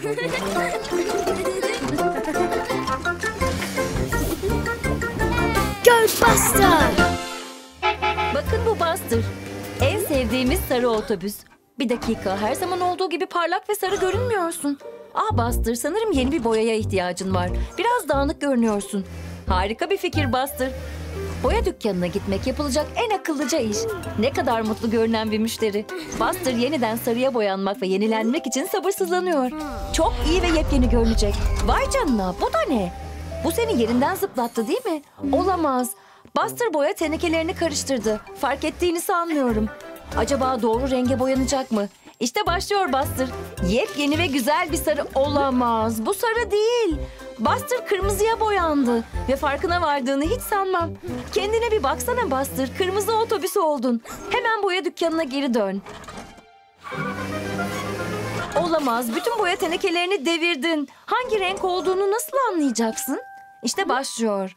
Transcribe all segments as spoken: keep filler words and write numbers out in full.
Go Buster! Bakın bu Buster. En sevdiğimiz sarı otobüs. Bir dakika, her zaman olduğu gibi parlak ve sarı görünmüyorsun. Ah Buster, sanırım yeni bir boyaya ihtiyacın var. Biraz dağınık görünüyorsun. Harika bir fikir Buster. Boya dükkanına gitmek yapılacak en akıllıca iş. Ne kadar mutlu görünen bir müşteri. Buster yeniden sarıya boyanmak ve yenilenmek için sabırsızlanıyor. Çok iyi ve yepyeni görünecek. Vay canına, bu da ne? Bu seni yerinden zıplattı değil mi? Olamaz. Buster boya tenekelerini karıştırdı. Fark ettiğini sanmıyorum. Acaba doğru renge boyanacak mı? İşte başlıyor Buster. Yepyeni ve güzel bir sarı olamaz. Bu sarı değil. Buster kırmızıya boyandı. Ve farkına vardığını hiç sanmam. Kendine bir baksana Buster. Kırmızı otobüs oldun. Hemen boya dükkanına geri dön. Olamaz. Bütün boya tenekelerini devirdin. Hangi renk olduğunu nasıl anlayacaksın? İşte başlıyor.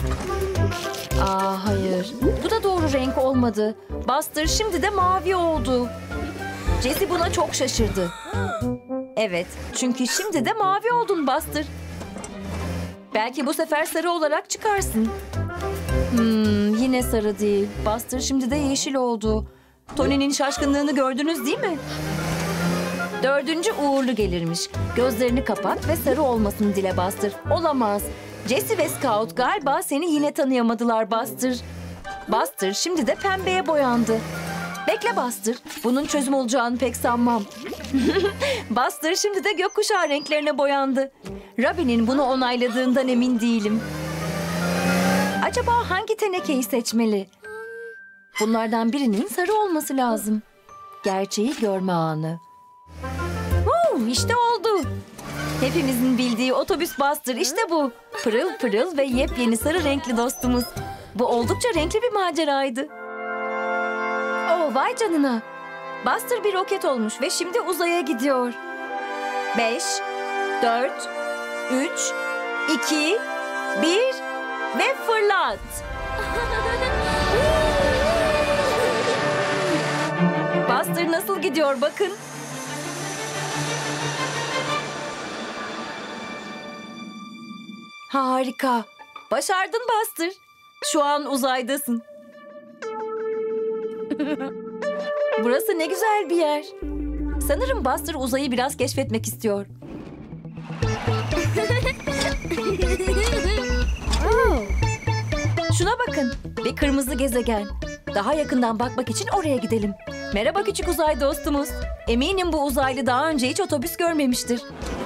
Aa hayır. Bu da doğru renk olmadı. Buster şimdi de mavi oldu. Jessie buna çok şaşırdı. Evet, çünkü şimdi de mavi oldun Buster. Belki bu sefer sarı olarak çıkarsın. Hmm, yine sarı değil. Buster şimdi de yeşil oldu. Tony'nin şaşkınlığını gördünüz değil mi? Dördüncü uğurlu gelirmiş. Gözlerini kapat ve sarı olmasını dile Buster. Olamaz. Jessie ve Scout galiba seni yine tanıyamadılar Buster. Buster şimdi de pembeye boyandı. Bekle Buster. Bunun çözüm olacağını pek sanmam. Buster şimdi de gökkuşağı renklerine boyandı. Robin'in bunu onayladığından emin değilim. Acaba hangi tenekeyi seçmeli? Bunlardan birinin sarı olması lazım. Gerçeği görme anı. Uh, işte oldu. Hepimizin bildiği otobüs Buster işte bu. Pırıl pırıl ve yepyeni sarı renkli dostumuz. Bu oldukça renkli bir maceraydı. Oh vay canına. Buster bir roket olmuş ve şimdi uzaya gidiyor. Beş, dört, üç, iki, bir ve fırlat. Buster nasıl gidiyor bakın. Harika. Başardın Buster. Şu an uzaydasın. Burası ne güzel bir yer. Sanırım Buster uzayı biraz keşfetmek istiyor. Şuna bakın. Bir kırmızı gezegen. Daha yakından bakmak için oraya gidelim. Merhaba küçük uzay dostumuz. Eminim bu uzaylı daha önce hiç otobüs görmemiştir.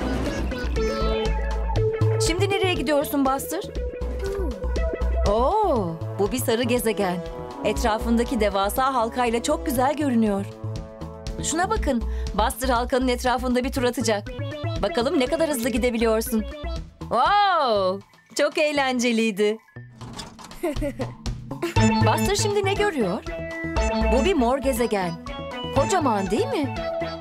Şimdi nereye gidiyorsun Buster? Oo, bu bir sarı gezegen. Etrafındaki devasa halkayla çok güzel görünüyor. Şuna bakın. Buster halkanın etrafında bir tur atacak. Bakalım ne kadar hızlı gidebiliyorsun. Wow! Çok eğlenceliydi. Buster şimdi ne görüyor? Bu bir mor gezegen. Kocaman değil mi?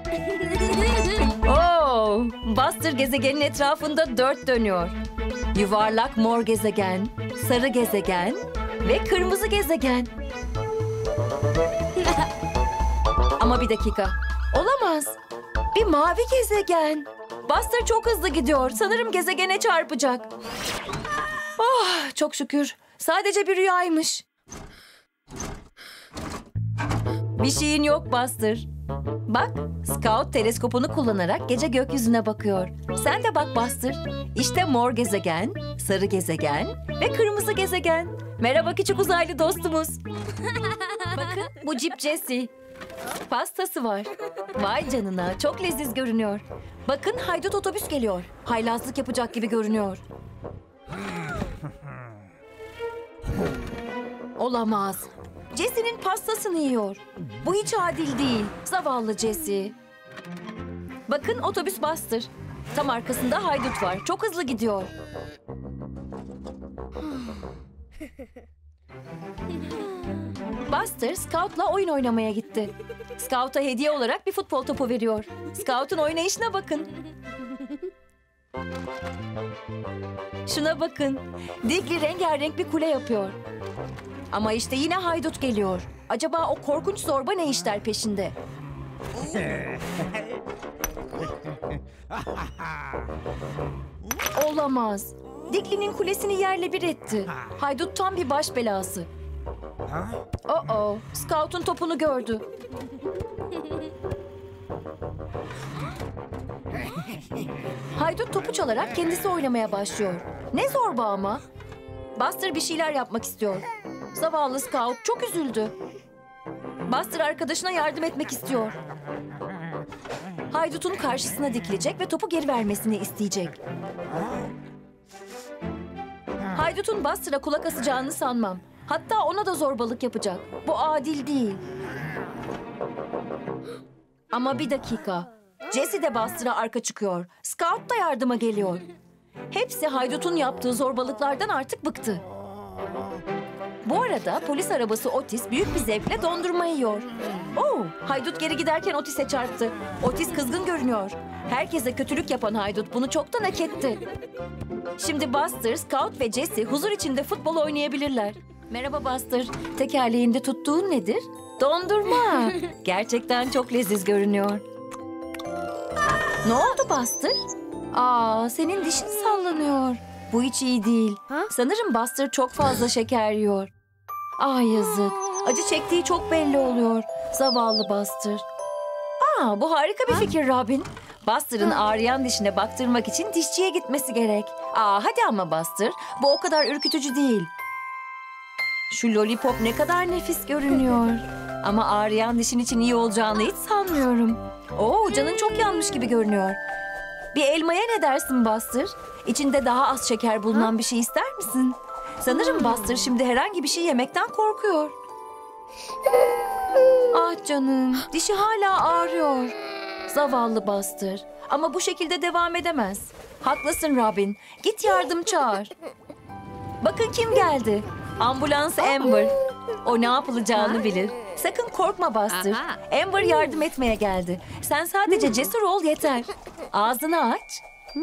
Oh! Buster gezegenin etrafında dört dönüyor. Yuvarlak mor gezegen, sarı gezegen ve kırmızı gezegen. Ama bir dakika. Olamaz. Bir mavi gezegen. Buster çok hızlı gidiyor. Sanırım gezegene çarpacak. Oh, çok şükür. Sadece bir rüyaymış. Bir şeyin yok Buster. Bak, Scout teleskopunu kullanarak gece gökyüzüne bakıyor. Sen de bak Buster. İşte mor gezegen, sarı gezegen ve kırmızı gezegen. Merhaba küçük uzaylı dostumuz. Bakın, bu Jeep Jessie. Pastası var. Vay canına, çok leziz görünüyor. Bakın haydut otobüs geliyor. Haylazlık yapacak gibi görünüyor. Olamaz. Jessie'nin pastasını yiyor. Bu hiç adil değil. Zavallı Jessie. Bakın otobüs Buster. Tam arkasında haydut var. Çok hızlı gidiyor. Buster, Scout'la oyun oynamaya gitti. Scout'a hediye olarak bir futbol topu veriyor. Scout'un oynayışına bakın. Şuna bakın. Dickli rengarenk bir kule yapıyor. Ama işte yine haydut geliyor. Acaba o korkunç zorba ne işler peşinde? Olamaz. Dikli'nin kulesini yerle bir etti. Haydut tam bir baş belası. Oh, Scout'un topunu gördü. Haydut topu çalarak kendisi oynamaya başlıyor. Ne zorba ama. Buster bir şeyler yapmak istiyor. Zavallı Scout çok üzüldü. Buster arkadaşına yardım etmek istiyor. Haydut'un karşısına dikilecek ve topu geri vermesini isteyecek. Haydut'un Buster'a kulak asacağını sanmam. Hatta ona da zorbalık yapacak. Bu adil değil. Ama bir dakika. Jesse de Buster'a arka çıkıyor. Scout da yardıma geliyor. Hepsi Haydut'un yaptığı zorbalıklardan artık bıktı. Bu arada polis arabası Otis büyük bir zevkle dondurma yiyor. Oo, Haydut geri giderken Otis'e çarptı. Otis kızgın görünüyor. Herkese kötülük yapan Haydut bunu çoktan hak etti. Şimdi Buster, Scout ve Jesse huzur içinde futbol oynayabilirler. Merhaba Buster. Tekerleğinde tuttuğun nedir? Dondurma. Gerçekten çok leziz görünüyor. Ne oldu Buster? Aa, senin dişin sallanıyor. Bu hiç iyi değil. Sanırım Buster çok fazla şeker yiyor. Ah yazık. Acı çektiği çok belli oluyor. Zavallı Buster. Aa, bu harika bir fikir Robin. Buster'ın ağrıyan dişine baktırmak için dişçiye gitmesi gerek. Aa, hadi ama Buster. Bu o kadar ürkütücü değil. Şu lollipop ne kadar nefis görünüyor. Ama ağrıyan dişin için iyi olacağını hiç sanmıyorum. Oo, canın çok yanmış gibi görünüyor. Bir elmaya ne dersin Buster? İçinde daha az şeker bulunan bir şey ister misin? Sanırım Buster şimdi herhangi bir şey yemekten korkuyor. Ah canım, dişi hala ağrıyor. Zavallı Buster. Ama bu şekilde devam edemez. Haklısın Robin. Git yardım çağır. Bakın kim geldi. Ambulans Amber. O ne yapılacağını bilir. Sakın korkma Buster. Amber yardım etmeye geldi. Sen sadece cesur ol yeter. Ağzını aç.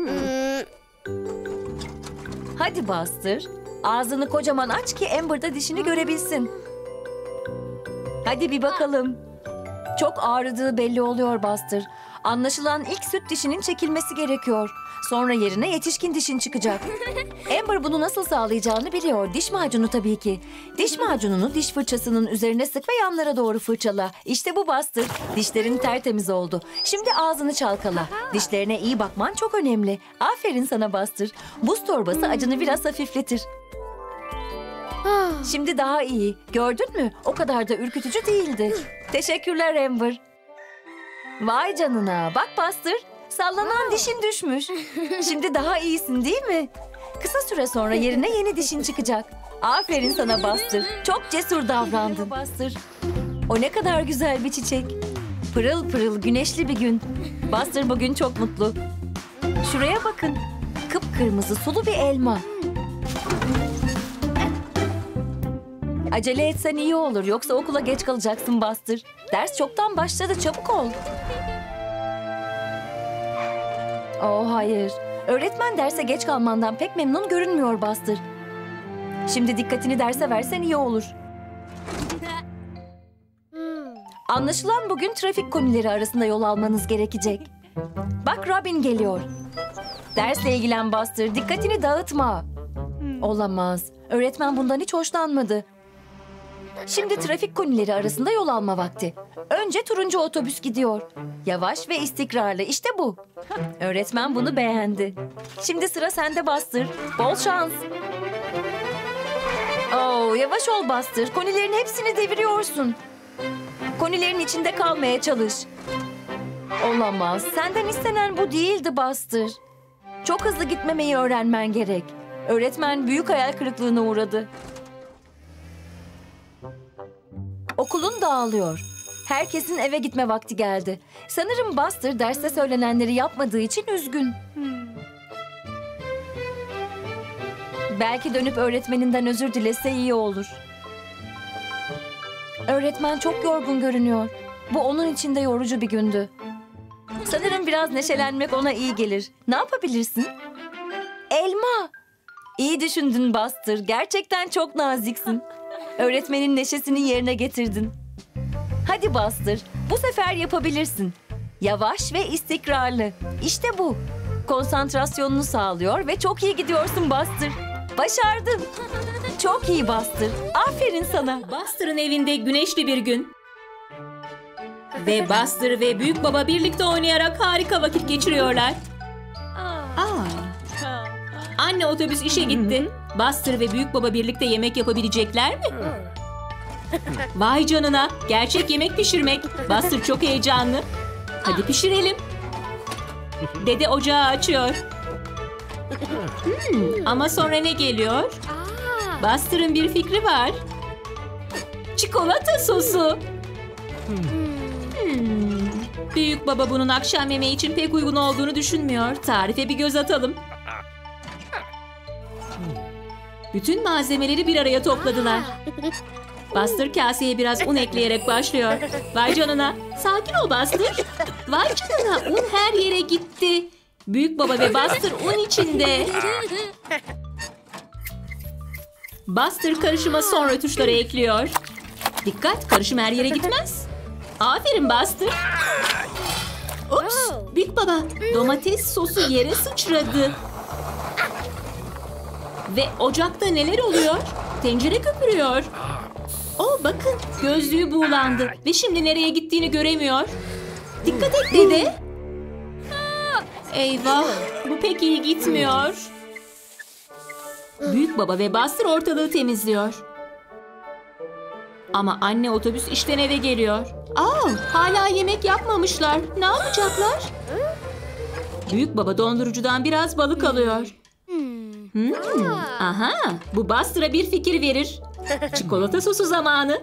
Hadi Buster. Ağzını kocaman aç ki Amber da dişini görebilsin. Hadi bir bakalım. Çok ağrıdığı belli oluyor Buster. Anlaşılan ilk süt dişinin çekilmesi gerekiyor. Sonra yerine yetişkin dişin çıkacak. Amber bunu nasıl sağlayacağını biliyor. Diş macunu tabii ki. Diş macununu diş fırçasının üzerine sık ve yanlara doğru fırçala. İşte bu Buster. Dişlerin tertemiz oldu. Şimdi ağzını çalkala. Dişlerine iyi bakman çok önemli. Aferin sana Buster. Buz torbası acını biraz hafifletir. Şimdi daha iyi. Gördün mü? O kadar da ürkütücü değildi. Teşekkürler Amber. Vay canına. Bak Buster. Sallanan dişin düşmüş. Şimdi daha iyisin değil mi? Kısa süre sonra yerine yeni dişin çıkacak. Aferin sana Buster. Çok cesur davrandın. Buster. O ne kadar güzel bir çiçek. Pırıl pırıl güneşli bir gün. Buster bugün çok mutlu. Şuraya bakın. Kıpkırmızı sulu bir elma. Acele etsen iyi olur. Yoksa okula geç kalacaksın Buster. Ders çoktan başladı. Çabuk ol. Oh hayır. Öğretmen derse geç kalmandan pek memnun görünmüyor Buster. Şimdi dikkatini derse versen iyi olur. Anlaşılan bugün trafik konuları arasında yol almanız gerekecek. Bak Robin geliyor. Dersle ilgilen Buster. Dikkatini dağıtma. Olamaz. Öğretmen bundan hiç hoşlanmadı. Şimdi trafik konileri arasında yol alma vakti. Önce turuncu otobüs gidiyor. Yavaş ve istikrarlı. İşte bu. Öğretmen bunu beğendi. Şimdi sıra sende Buster. Bol şans. Oo, yavaş ol Buster. Konilerin hepsini deviriyorsun. Konilerin içinde kalmaya çalış. Olamaz. Senden istenen bu değildi Buster. Çok hızlı gitmemeyi öğrenmen gerek. Öğretmen büyük hayal kırıklığına uğradı. Okulun dağılıyor. Herkesin eve gitme vakti geldi. Sanırım Buster derste söylenenleri yapmadığı için üzgün. Belki dönüp öğretmeninden özür dilese iyi olur. Öğretmen çok yorgun görünüyor. Bu onun için de yorucu bir gündü. Sanırım biraz neşelenmek ona iyi gelir. Ne yapabilirsin? Elma. İyi düşündün Buster. Gerçekten çok naziksin. Öğretmenin neşesini yerine getirdin. Hadi Buster, bu sefer yapabilirsin. Yavaş ve istikrarlı. İşte bu. Konsantrasyonunu sağlıyor ve çok iyi gidiyorsun Buster. Başardın. Çok iyi Buster. Aferin sana. Buster'ın evinde güneşli bir gün. Ve Buster ve Büyük Baba birlikte oynayarak harika vakit geçiriyorlar. Aa. Anne otobüs işe gitti. Buster ve Büyük Baba birlikte yemek yapabilecekler mi? Vay canına, gerçek yemek pişirmek. Buster çok heyecanlı. Hadi pişirelim. Dede ocağı açıyor. Hmm, ama sonra ne geliyor? Buster'ın bir fikri var. Çikolata sosu. Hmm. Büyük Baba bunun akşam yemeği için pek uygun olduğunu düşünmüyor. Tarife bir göz atalım. Bütün malzemeleri bir araya topladılar. Buster kaseye biraz un ekleyerek başlıyor. Vay canına. Sakin ol Buster. Vay canına, un her yere gitti. Büyük Baba ve Buster un içinde. Buster karışıma son rötuşları ekliyor. Dikkat, karışım her yere gitmez. Aferin Buster. Ups, Büyük Baba, domates sosu yere sıçradı. Ve ocakta neler oluyor? Tencere köpürüyor. Oh bakın, gözlüğü buğulandı ve şimdi nereye gittiğini göremiyor. Dikkat et dede. Eyvah, bu pek iyi gitmiyor. Büyük Baba ve Buster ortalığı temizliyor. Ama anne otobüs işten eve geliyor. Aa, hala yemek yapmamışlar. Ne yapacaklar? Büyük Baba dondurucudan biraz balık alıyor. Hmm, aha, bu Buster'a bir fikir verir. Çikolata sosu zamanı.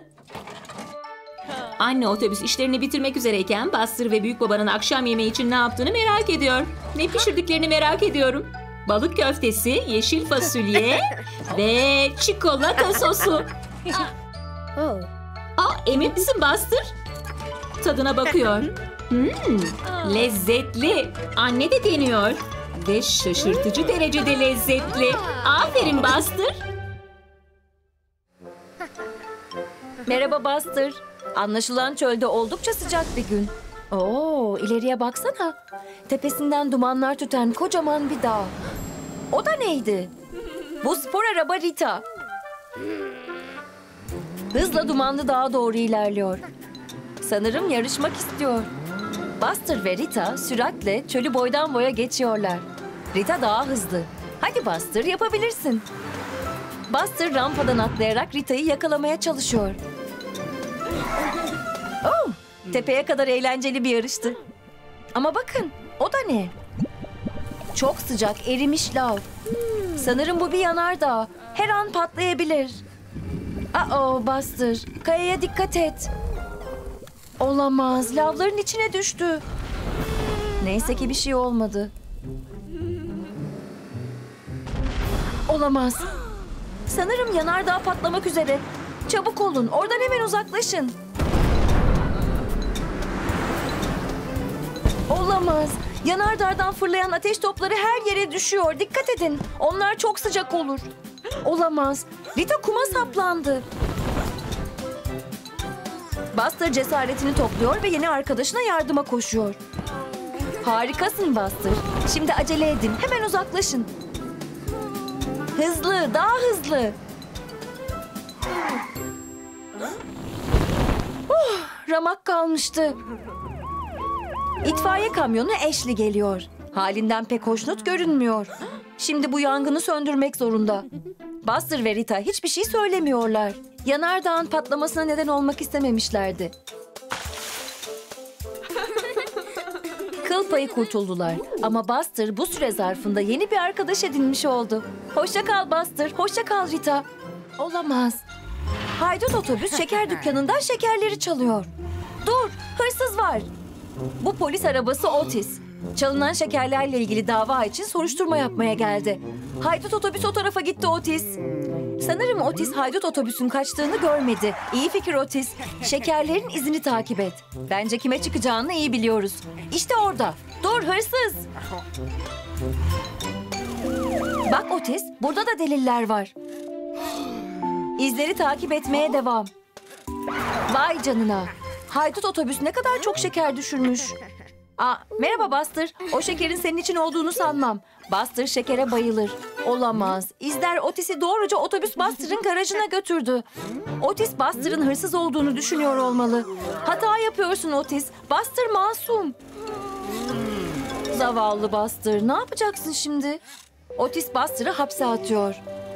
Anne otobüs işlerini bitirmek üzereyken Buster ve Büyük Baba'nın akşam yemeği için ne yaptığını merak ediyor. Ne pişirdiklerini merak ediyorum. Balık köftesi, yeşil fasulye ve çikolata sosu. Aa, emin misin Buster? Tadına bakıyor. Hmm, lezzetli. Anne de deniyor. Ve şaşırtıcı derecede lezzetli. Aferin Buster. Merhaba Buster. Anlaşılan çölde oldukça sıcak bir gün. Oo, ileriye baksana. Tepesinden dumanlar tüten kocaman bir dağ. O da neydi? Bu spor araba Rita. Hızla dumanlı dağa doğru ilerliyor. Sanırım yarışmak istiyor. Buster ve Rita süratle çölü boydan boya geçiyorlar. Rita daha hızlı. Hadi Buster, yapabilirsin. Buster rampadan atlayarak Rita'yı yakalamaya çalışıyor. Oh, tepeye kadar eğlenceli bir yarıştı. Ama bakın, o da ne? Çok sıcak, erimiş lav. Sanırım bu bir yanardağ. Her an patlayabilir. Aa, Buster, kayaya dikkat et. Olamaz, lavların içine düştü. Neyse ki bir şey olmadı. Olamaz. Sanırım yanardağ patlamak üzere. Çabuk olun, oradan hemen uzaklaşın. Olamaz. Yanardağdan fırlayan ateş topları her yere düşüyor. Dikkat edin. Onlar çok sıcak olur. Olamaz. Rita kuma saplandı. Buster cesaretini topluyor ve yeni arkadaşına yardıma koşuyor. Harikasın Buster. Şimdi acele edin. Hemen uzaklaşın. Hızlı, daha hızlı. Uh, ramak kalmıştı. İtfaiye kamyonu Ashley geliyor. Halinden pek hoşnut görünmüyor. Şimdi bu yangını söndürmek zorunda. Buster ve Rita hiçbir şey söylemiyorlar. Yanardağın patlamasına neden olmak istememişlerdi. Kıl payı kurtuldular. Ama Buster bu süre zarfında yeni bir arkadaş edinmiş oldu. Hoşça kal Buster, hoşça kal Rita. Olamaz. Haydut otobüs şeker dükkanından şekerleri çalıyor. Dur, hırsız var. Bu polis arabası Otis. Çalınan şekerlerle ilgili dava için soruşturma yapmaya geldi. Haydut otobüs o tarafa gitti Otis. Sanırım Otis haydut otobüsün kaçtığını görmedi. İyi fikir Otis. Şekerlerin izini takip et. Bence kime çıkacağını iyi biliyoruz. İşte orada. Dur hırsız. Bak Otis, burada da deliller var. İzleri takip etmeye devam. Vay canına. Haydut otobüs ne kadar çok şeker düşürmüş. Aa, merhaba Buster. O şekerin senin için olduğunu sanmam. Buster şekere bayılır. Olamaz. İzler Otis'i doğruca otobüs Buster'ın garajına götürdü. Otis Buster'ın hırsız olduğunu düşünüyor olmalı. Hata yapıyorsun Otis. Buster masum. Zavallı Buster. Ne yapacaksın şimdi? Otis Buster'ı hapse atıyor.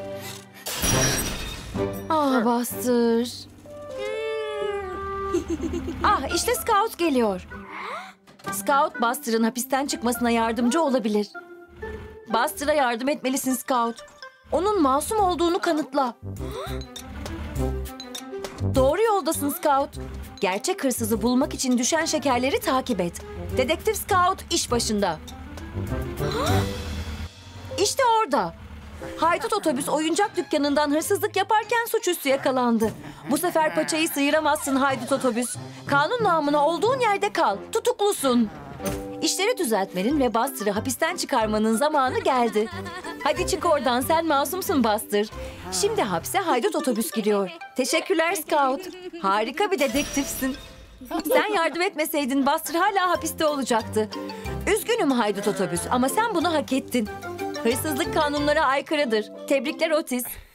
Ah Buster. Ah işte Scout geliyor. Scout Buster'ın hapisten çıkmasına yardımcı olabilir. Buster'a yardım etmelisin Scout. Onun masum olduğunu kanıtla. Doğru yoldasın Scout. Gerçek hırsızı bulmak için düşen şekerleri takip et. Dedektif Scout iş başında. İşte orada. Haydut otobüs oyuncak dükkanından hırsızlık yaparken suçüstü yakalandı. Bu sefer paçayı sıyıramazsın haydut otobüs. Kanun namına olduğun yerde kal. Tutuklusun. İşleri düzeltmenin ve Buster'ı hapisten çıkarmanın zamanı geldi. Hadi çık oradan, sen masumsun Buster. Şimdi hapse haydut otobüs giriyor. Teşekkürler Scout. Harika bir dedektifsin. Sen yardım etmeseydin Buster hala hapiste olacaktı. Üzgünüm haydut otobüs ama sen bunu hak ettin. Hırsızlık kanunlara aykırıdır. Tebrikler Otis.